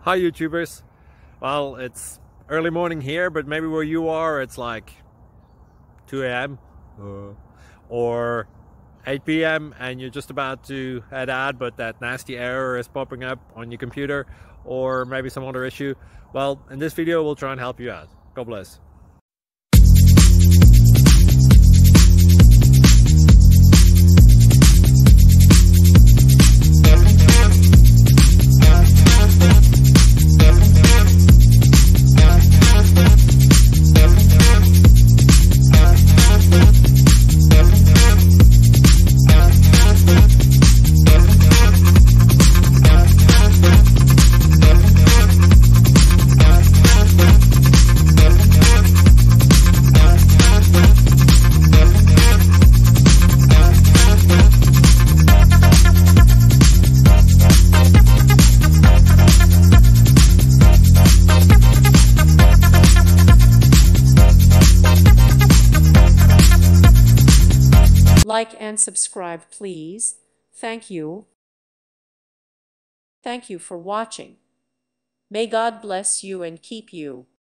Hi YouTubers. Well, it's early morning here, but maybe where you are it's like 2 a.m. or 8 p.m. and you're just about to head out, but that nasty error is popping up on your computer, or maybe some other issue. Well, in this video we'll try and help you out. God bless. Like and subscribe, please. Thank you. Thank you for watching. May God bless you and keep you.